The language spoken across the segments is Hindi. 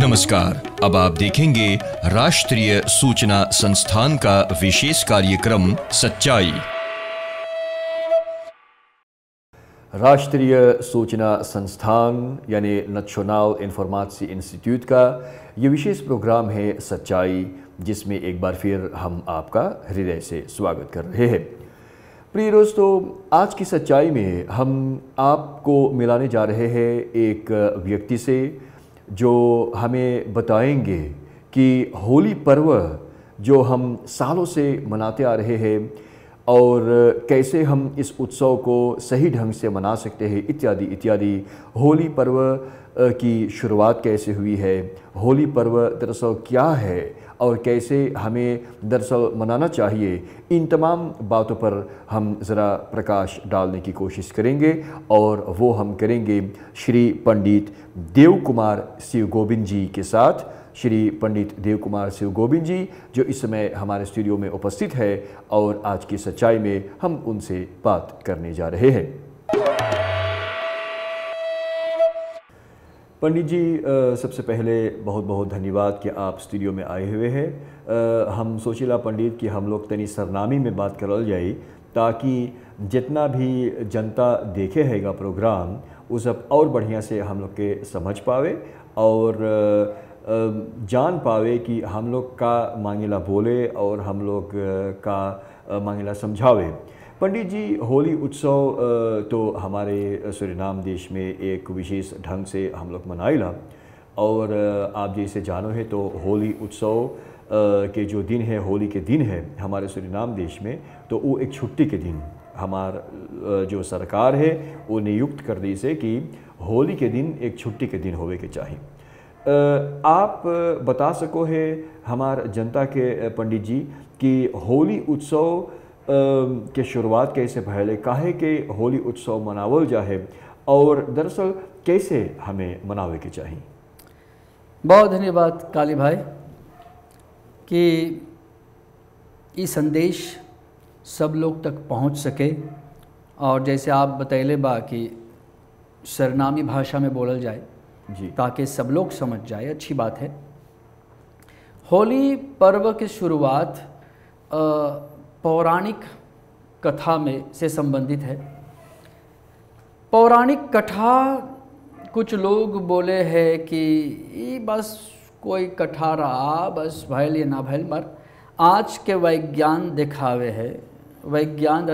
नमस्कार। अब आप देखेंगे राष्ट्रीय सूचना संस्थान का विशेष कार्यक्रम सच्चाई। राष्ट्रीय सूचना संस्थान यानी नेशनल इन्फॉर्मेशन इंस्टीट्यूट का ये विशेष प्रोग्राम है सच्चाई, जिसमें एक बार फिर हम आपका हृदय से स्वागत कर रहे हैं। प्रिय दोस्तों, आज की सच्चाई में हम आपको मिलाने जा रहे हैं एक व्यक्ति से जो हमें बताएंगे कि होली पर्व जो हम सालों से मनाते आ रहे हैं और कैसे हम इस उत्सव को सही ढंग से मना सकते हैं, इत्यादि इत्यादि। होली पर्व की शुरुआत कैसे हुई है, होली पर्व दरअसल क्या है और कैसे हमें दरअसल मनाना चाहिए, इन तमाम बातों पर हम ज़रा प्रकाश डालने की कोशिश करेंगे। और वो हम करेंगे श्री पंडित देव कुमार शिव गोविंद जी के साथ। श्री पंडित देव कुमार शिव गोविंद जी जो इस समय हमारे स्टूडियो में उपस्थित है और आज की सच्चाई में हम उनसे बात करने जा रहे हैं। पंडित जी, सबसे पहले बहुत बहुत धन्यवाद कि आप स्टूडियो में आए हुए हैं। हम सोचिला पंडित कि हम लोग तनी सरनामी में बात करल जाए ताकि जितना भी जनता देखे हैगा प्रोग्राम वो सब और बढ़िया से हम लोग के समझ पावे और जान पावे कि हम लोग का मांगेला बोले और हम लोग का मांगेला समझावे। पंडित जी, होली उत्सव तो हमारे सूरीनाम देश में एक विशेष ढंग से हम लोग मनाइला और आप जैसे जानो है तो होली उत्सव के जो दिन है, होली के दिन है हमारे सूरीनाम देश में, तो वो एक छुट्टी के दिन हमार जो सरकार है वो नियुक्त कर दी से कि होली के दिन एक छुट्टी के दिन होवे के चाहिए। आप बता सको है हमार जनता के पंडित जी कि होली उत्सव के शुरुआत कैसे भले, काहे के होली उत्सव मनावल जाए और दरअसल कैसे हमें मनावे के चाहिए। बहुत धन्यवाद काली भाई कि ये संदेश सब लोग तक पहुंच सके और जैसे आप बतैले बा कि सरनामी भाषा में बोलल जाए जी, ताकि सब लोग समझ जाए, अच्छी बात है। होली पर्व की शुरुआत पौराणिक कथा में से संबंधित है। पौराणिक कथा कुछ लोग बोले हैं कि ये बस कोई कथा रहा, बस भैल या ना भैल, मर आज के वैज्ञान दिखावे है, वैज्ञान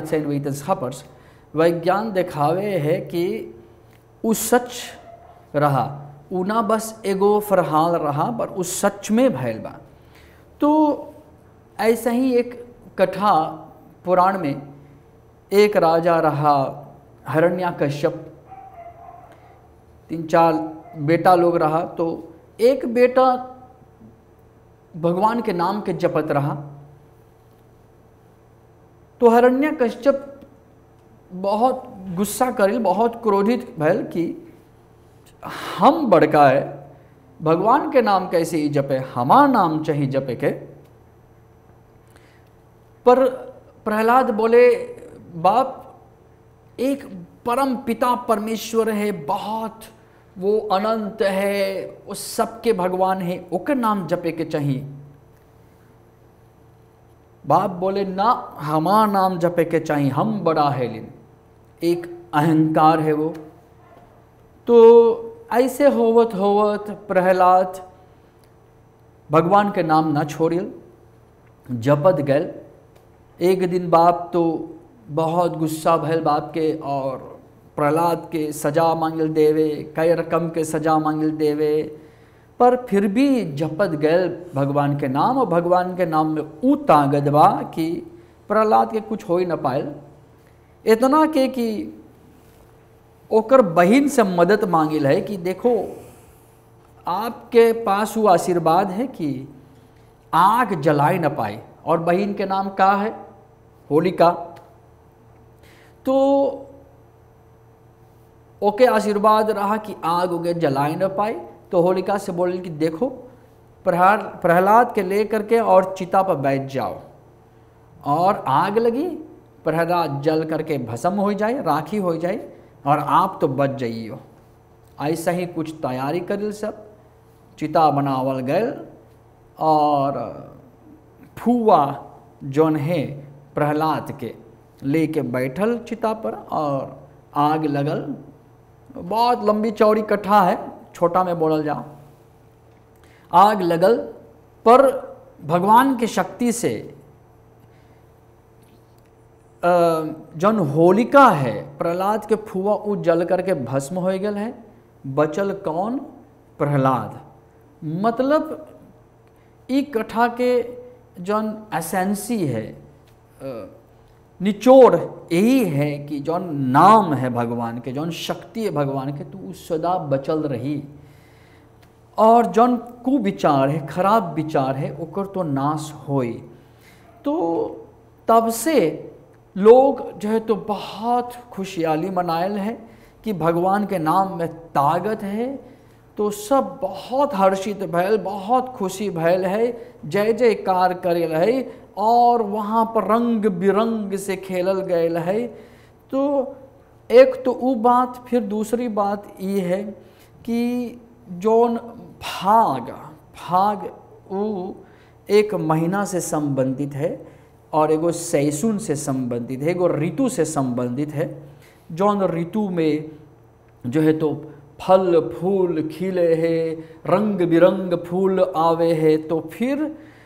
वैज्ञान दिखावे है कि उस सच रहा, उना बस एगो फरहाल रहा पर उस सच में भैल बा। तो ऐसा ही एक कथा पुराण में एक राजा रहा हिरण्याकश्यप, 3-4 बेटा लोग रहा। तो एक बेटा भगवान के नाम के जपत रहा, तो हिरण्याकश्यप बहुत गुस्सा करिल, बहुत क्रोधित भैल कि हम बड़का है, भगवान के नाम कैसे ही जपे, हमार नाम चाहिए जपे के। पर प्रहलाद बोले, बाप एक परम पिता परमेश्वर है, बहुत वो अनंत है, वो सबके भगवान है, ओकर नाम जपे के चाहिए। बाप बोले ना, हमार नाम जपे के चाहिए, हम बड़ा है, लेकिन एक अहंकार है वो। तो ऐसे होवत होवत प्रहलाद भगवान के नाम ना छोड़िल, जपत गल। एक दिन बाप तो बहुत गुस्सा भैल बाप के और प्रहलाद के सजा मांगिल देवे, कई रकम के सजा मांगिल देवे, पर फिर भी जपत गल भगवान के नाम। और भगवान के नाम में ऊ ताकत बा कि प्रहलाद के कुछ हो ही न पायल। इतना के कि ओकर बहिन से मदद मांगिल है कि देखो आपके पास वो आशीर्वाद है कि आग जलाए न पाए, और बहिन के नाम का है, होलिका। तो ओके आशीर्वाद रहा कि आग उगे जलाए न पाए। तो होलिका से बोले कि देखो प्रहलाद के ले करके और चिता पर बैठ जाओ, और आग लगी, प्रहलाद जल करके भस्म हो जाए, राखी हो जाए, और आप तो बच जाइयो। ऐसा ही कुछ तैयारी करिल सब। चिता बनावल गए और फुआ जौन है प्रहलाद के लेके बैठल चिता पर और आग लगल। बहुत लंबी चौड़ी कथा है, छोटा में बोलल जाओ। आग लगल पर भगवान के शक्ति से जौन होलिका है प्रहलाद के फुआ उ जल करके भस्म हो गल है। बचल कौन? प्रहलाद। मतलब ई कथा के जौन एसेंसी है, निचोड़ यही है कि जौन नाम है भगवान के, जौन शक्ति है भगवान के, तो उ सदा बचल रही। और जौन कुविचार है, खराब विचार है, ओकर तो नाश होई। तो तब से लोग जो है तो बहुत खुशहाली मनायल है कि भगवान के नाम में ताकत है। तो सब बहुत हर्षित भैल, बहुत खुशी भैल है, जय जयकार करेल है और वहाँ पर रंग बिरंग से खेलल गयल है। तो एक तो वो बात, फिर दूसरी बात ये है कि जौन फाग वो एक महीना से संबंधित है और एगो सैसुन से संबंधित है, एगो ऋतु से संबंधित है। जौन ऋतु में जो है तो फल फूल खिले है, रंग बिरंग फूल आवे है, तो फिर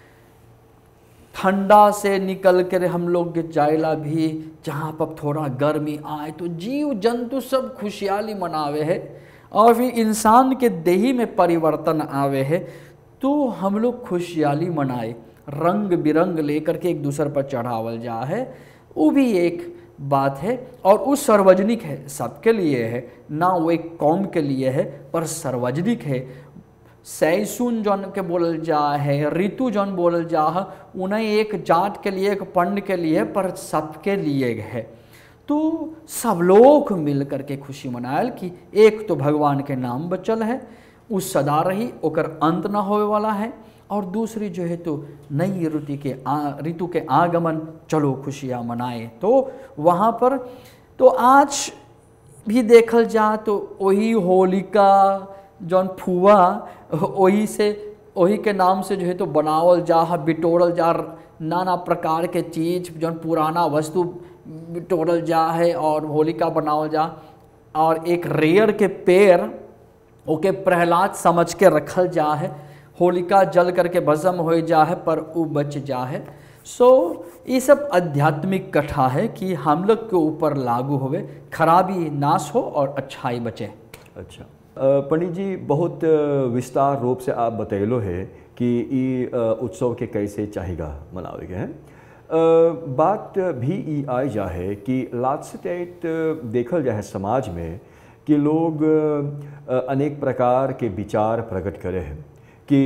ठंडा से निकल कर हम लोग जायला भी जहाँ पर थोड़ा गर्मी आए तो जीव जंतु सब खुशहाली मनावे है और फिर इंसान के देही में परिवर्तन आवे है तो हम लोग खुशहाली मनाए, रंग बिरंग लेकर के एक दूसरे पर चढ़ावल जा है। वो भी एक बात है और वो सार्वजनिक है, सबके लिए है, ना वो एक कौम के लिए है पर सार्वजनिक है। सैसुन जौन के बोलल जा है, ऋतु जौन बोलल जा है, उन्हें एक जात के लिए, एक पंड के लिए, पर सबके लिए है। तो सब लोग मिल करके खुशी मनायल कि एक तो भगवान के नाम बचल है, उस सदा रही, ओकर अंत ना होवे वाला है, और दूसरी जो है तो नई ऋतु के आगमन, चलो खुशियाँ मनाए। तो वहाँ पर तो आज भी देखल जा तो वही होलिका जौन फुआ वही के नाम से जो है तो बनावल जा, बिटोरल जा, नाना प्रकार के चीज जौन पुराना वस्तु बिटोरल जा है और होलिका बनावल जा। और एक रेयर के पेड़ ओके प्रहलाद समझ के रखल जा है, होलिका जल करके भस्म हो जा है पर वो बच जा है। सो ये सब आध्यात्मिक कथा है कि हम लोग के ऊपर लागू होवे, खराबी नाश हो और अच्छाई बचे। अच्छा पंडित जी, बहुत विस्तार रूप से आप बतैलो है कि ये उत्सव के कैसे चाहेगा मनावे हैं। बात भी ई आई जा है कि लात्सत्यत देखल जाए समाज में कि लोग अनेक प्रकार के विचार प्रकट करे हैं कि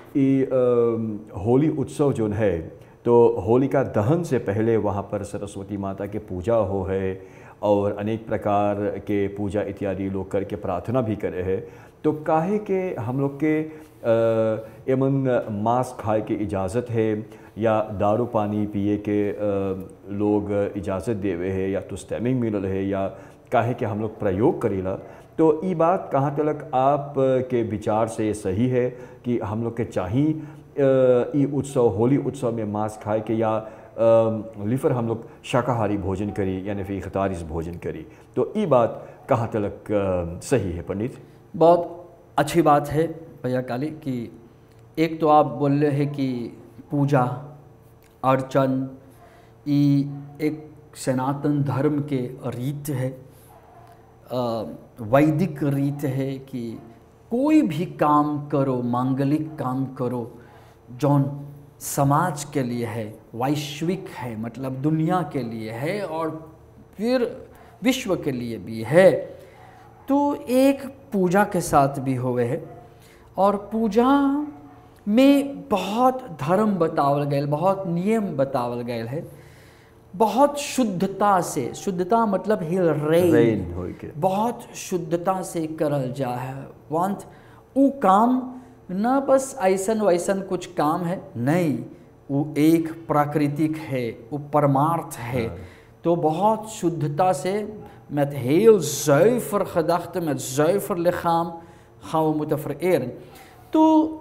होली उत्सव जो है तो होलिका दहन से पहले वहाँ पर सरस्वती माता के पूजा हो है और अनेक प्रकार के पूजा इत्यादि लोग करके प्रार्थना भी करे हैं। तो काहे के हम लोग के एमन मांस खाए के इजाज़त है या दारू पानी पिए के लोग इजाज़त देवे है या तुस्तैमिंग मिलल है या काहे के हम लोग प्रयोग करेला। तो ये बात कहाँ तक आप के विचार से सही है कि हम लोग के चाहिए ये उत्सव होली उत्सव में मांस खाए के या लिफर हम लोग शाकाहारी भोजन करी यानी फिर इख्तारिस भोजन करी। तो ये बात कहाँ तक सही है पंडित? बहुत अच्छी बात है भैया काली कि एक तो आप बोल रहे हैं कि पूजा अर्चन ये एक सनातन धर्म के रीत है, वैदिक रीत है कि कोई भी काम करो, मांगलिक काम करो जौन समाज के लिए है, वैश्विक है, मतलब दुनिया के लिए है और फिर विश्व के लिए भी है, तो एक पूजा के साथ भी हुए है। और पूजा में बहुत धर्म बतावल गए, बहुत नियम बतावल गए है, बहुत शुद्धता से, शुद्धता मतलब रेन बहुत शुद्धता से करल जा है। वंत वो काम न बस ऐसन वैसन कुछ काम है, नहीं, वो एक प्राकृतिक है, वो परमार्थ है। तो बहुत शुद्धता से met heel zuiver gedachten, met zuiver lichaam gaan we moeten vereren. तो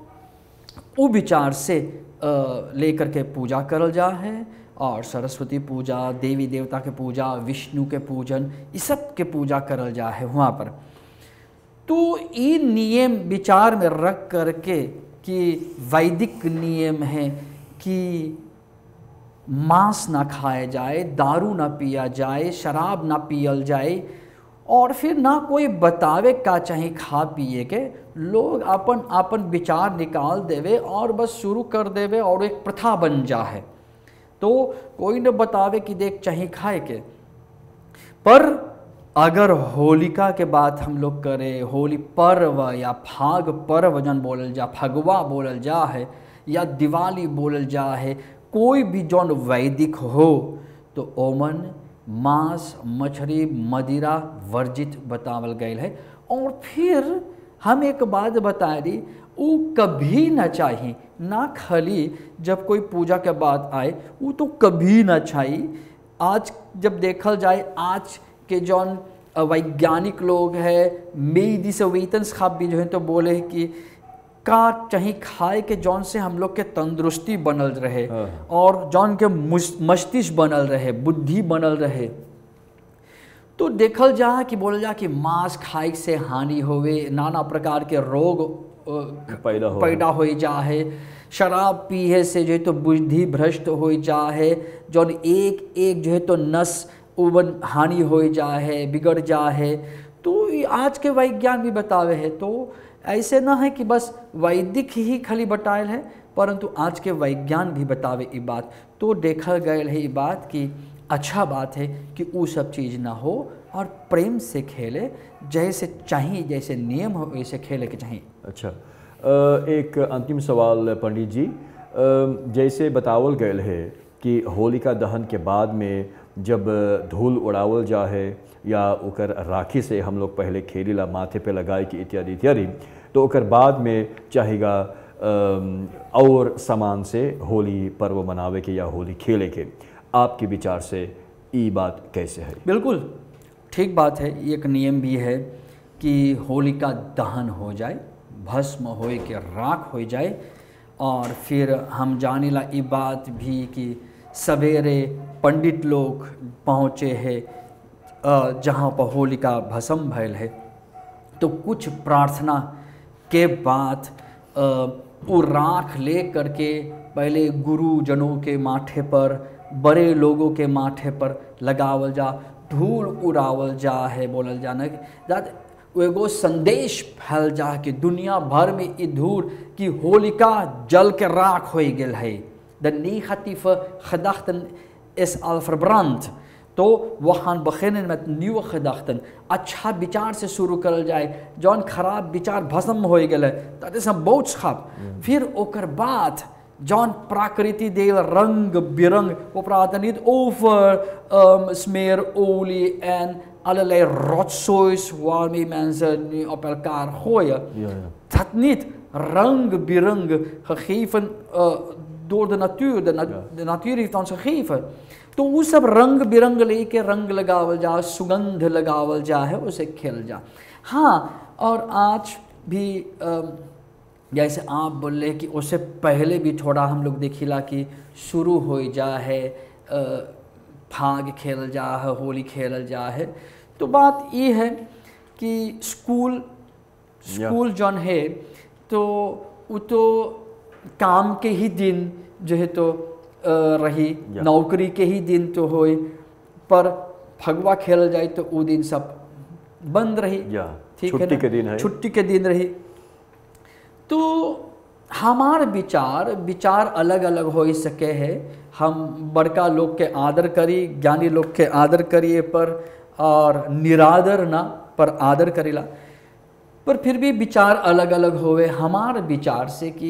वो विचार से लेकर के पूजा करल जा है, और सरस्वती पूजा, देवी देवता के पूजा, विष्णु के पूजन, ये सब के पूजा करल जा है वहाँ पर। तो ये नियम विचार में रख करके कि वैदिक नियम है कि मांस ना खाया जाए, दारू ना पिया जाए, शराब ना पियल जाए, और फिर ना कोई बतावे का चाहे खा पिए के, लोग अपन अपन विचार निकाल देवे और बस शुरू कर देवे और एक प्रथा बन जा है। तो कोई न बतावे कि देख चाहे खाए के। पर अगर होलिका के बात हम लोग करें, होली पर्व या फाग पर्व जन बोलल जा, फगवा बोलल जा है, या दिवाली बोलल जा है, कोई भी जौन वैदिक हो, तो ओमन मांस मछली मदिरा वर्जित बतावल गयल है। और फिर हम एक बात बता दी, वो कभी ना चाहिए, ना खाली जब कोई पूजा के बाद आए, वो तो कभी ना चाहिए। आज जब देखल जाए, आज के जौन वैज्ञानिक लोग हैं, मेदी से वेतन साहब भी जो है तो बोले कि का चाहे खाए के जौन से हम लोग के तंदुरुस्ती बनल रहे, और जौन के मस्तिष्क बनल रहे, बुद्धि बनल रहे। तो देखल जा कि बोल जा कि मांस खाए से हानि होवे, नाना प्रकार के रोग पैदा हो जा है, शराब पीए से जो है तो बुद्धि भ्रष्ट हो जा है, जौन एक एक जो है तो नस उवन हानि हो जा है, बिगड़ जा है। तो आज के वैज्ञान भी बतावे है। तो ऐसे ना है कि बस वैदिक ही खाली बतायल है, परंतु आज के वैज्ञान भी बतावे ये बात। तो देखा गया है ये बात कि अच्छा बात है कि वो सब चीज़ ना हो, और प्रेम से खेले, जैसे चाहिए, जैसे नियम हो वैसे खेले के चाहिए। अच्छा, एक अंतिम सवाल पंडित जी, जैसे बतावल गयल है कि होलिका दहन के बाद में जब धूल उड़ावल जा है, या ओकर राखी से हम लोग पहले खेलीला, माथे पे लगाए कि इत्यादि इत्यादि, तो ओकर बाद में चाहेगा और सामान से होली पर्व मनावे के या होली खेले के। आपके विचार से ये बात कैसे है? बिल्कुल ठीक बात है। एक नियम भी है कि होलिका दहन हो जाए, भस्म हो के राख हो जाए, और फिर हम जाने ला ये बात भी कि सवेरे पंडित लोग पहुँचे हैं जहाँ पर होलिका भस्म भयल है, तो कुछ प्रार्थना के बाद वो राख ले करके पहले गुरुजनों के माथे पर, बड़े लोगों के माथे पर लगावल जा, धूल उड़ावल जा है, बोलल जाना कि एगो संदेश फैल जा कि दुनिया भर में ये धूल कि होलिका जल के राख हो गेल है। द negatieve gedachten is al verbrand। तो वहाँ beginnen met nieuwe gedachten, अच्छा विचार से शुरू करल जाए, जौन खराब विचार भस्म हो गेल, dat is een boodschap। फिर ओकर बाद जौन प्रकृति दे रंग बिरंग, वो praten niet over smeerolie en allerlei rotzoois waarmee mensen nu op elkaar gooien. Dat niet, rang birang gegeven door de natuur, de natuur heeft ons gegeven। तो वो सब रंग बिरंग लेके रंग लगावल जा, सुगंध लगावल जा है, उसे खेल जा। हाँ, और आज भी जैसे आप बोले कि उससे पहले भी थोड़ा हम लोग देखिला कि शुरू हो जा है, फाग खेल जा है, होली खेल जा है। तो बात ये है कि स्कूल जौन है, तो वो तो काम के ही दिन जो है तो रही, नौकरी के ही दिन तो होए, पर फगवा खेल जाए तो वो दिन सब बंद रही, ठीक है, छुट्टी के दिन है, छुट्टी के दिन रही। तो हमार विचार अलग अलग हो सके है। हम बड़का लोग के आदर करी, ज्ञानी लोग के आदर करिए, पर और निरादर ना पर आदर करेला, पर फिर भी विचार अलग अलग होवे। हमार विचार से कि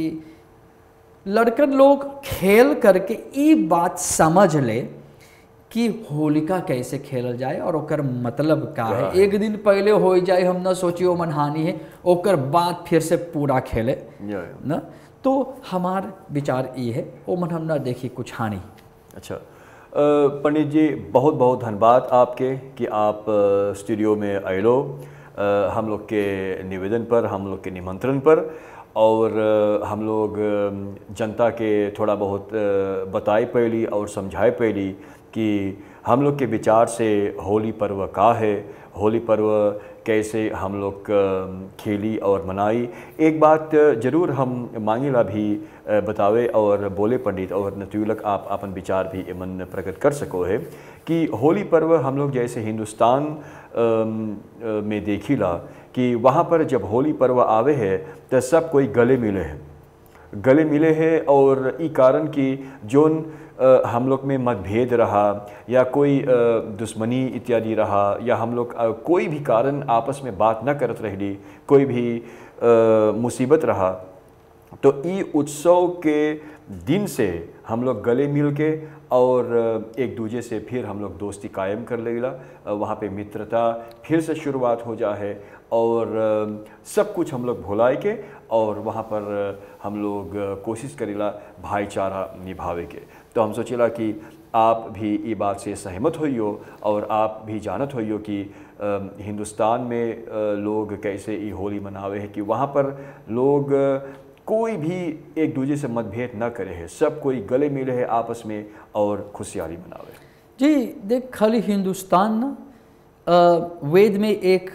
लड़कन लोग खेल करके ये बात समझ ले कि होलिका कैसे खेलल जाए और ओकर मतलब का है। एक दिन पहले हो जाए, हम ना सोचियो मन हानि है, ओकर बाद फिर से पूरा खेले ना। तो हमार विचार ये है, वो मन हम ना देखी कुछ हानि। अच्छा पंडित जी, बहुत बहुत धन्यवाद आपके कि आप स्टूडियो में आए लो। हम लोग के निवेदन पर, हम लोग के निमंत्रण पर, और हम लोग जनता के थोड़ा बहुत बताए पहली और समझाए पहली कि हम लोग के विचार से होली पर्व का है, होली पर्व कैसे हम लोग खेली और मनाई। एक बात जरूर हम मांगेला भी बतावे और बोले पंडित, और नतुलक आप अपन विचार भी मन प्रकट कर सको है कि होली पर्व हम लोग जैसे हिंदुस्तान में देखिला कि वहाँ पर जब होली पर्व आवे है तो सब कोई गले मिले हैं, और ई कारण कि जोन हम लोग में मतभेद रहा या कोई दुश्मनी इत्यादि रहा, या हम लोग कोई भी कारण आपस में बात न करत रहली, कोई भी मुसीबत रहा, तो ई उत्सव के दिन से हम लोग गले मिल के और एक दूसरे से फिर हम लोग दोस्ती कायम कर लेला, वहाँ पे मित्रता फिर से शुरुआत हो जा है, और सब कुछ हम लोग भुलाए के और वहाँ पर हम लोग कोशिश करेला भाईचारा निभावे के। तो हम सोचेला कि आप भी ये बात से सहमत होइयो और आप भी जानत होइयो कि हिंदुस्तान में लोग कैसे ये होली मनावे हैं कि वहाँ पर लोग कोई भी एक दूसरे से मतभेद न करे है, सब कोई गले मिले है आपस में और खुशहाली मनावे। जी देख, खाली हिंदुस्तान ना, वेद में एक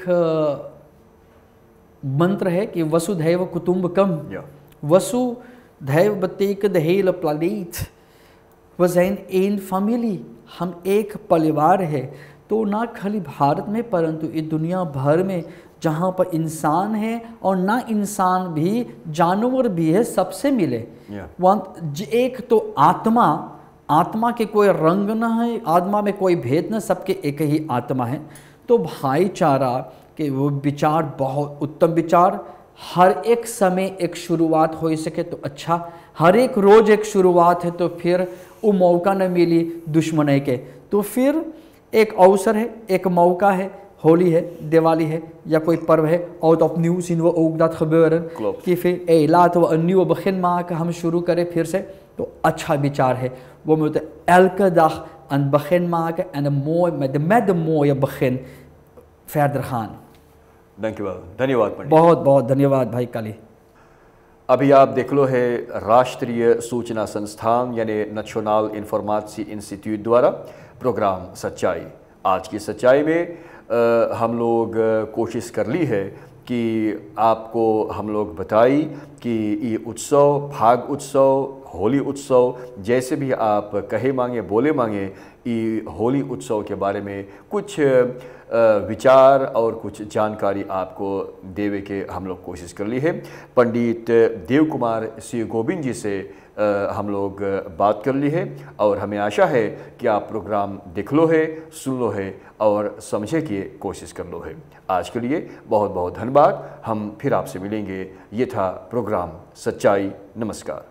मंत्र है कि वसुधैव कुटुंबकम, वसुधैव बतेक दहेल प्लानित, व जैन एन फैमिली, हम एक परिवार है। तो ना खाली भारत में परंतु इस दुनिया भर में जहाँ पर इंसान है और ना इंसान भी, जानवर भी है, सबसे मिले। एक तो आत्मा के कोई रंग ना है, आत्मा में कोई भेद ना, सबके एक ही आत्मा है। तो भाईचारा के वो विचार बहुत उत्तम विचार, हर एक समय एक शुरुआत हो सके तो अच्छा, हर एक रोज एक शुरुआत है तो फिर वो मौका न मिली दुश्मनी के, तो फिर एक अवसर है, एक मौका है, होली है, दिवाली है या कोई पर्व है, और तो opnieuw zien we ook dat gebeuren कि फिर laten we een nieuwe begin maken, हम शुरू करें फिर से, तो अच्छा विचार है। We moeten elke dag een begin maken en met een mooie begin verder gaan। धन्यवाद पंडित, बहुत बहुत धन्यवाद भाई काली। अभी आप देख लो है राष्ट्रीय सूचना संस्थान यानी नेशनल इन्फॉर्मेशन इंस्टीट्यूट द्वारा प्रोग्राम सच्चाई। आज की सच्चाई में हम लोग कोशिश कर ली है कि आपको हम लोग बताई कि ये उत्सव, फाग उत्सव, होली उत्सव, जैसे भी आप कहे मांगे बोले मांगे, ये होली उत्सव के बारे में कुछ विचार और कुछ जानकारी आपको देवे के हम लोग कोशिश कर ली है। पंडित देव कुमार श्री गोविंद जी से हम लोग बात कर ली है, और हमें आशा है कि आप प्रोग्राम देख लो है, सुन लो है और समझे की कोशिश कर लो है। आज के लिए बहुत बहुत धन्यवाद। हम फिर आपसे मिलेंगे। ये था प्रोग्राम सच्चाई। नमस्कार।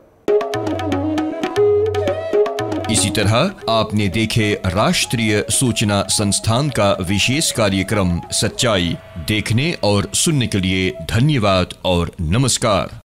इसी तरह आपने देखे राष्ट्रीय सूचना संस्थान का विशेष कार्यक्रम सच्चाई। देखने और सुनने के लिए धन्यवाद और नमस्कार।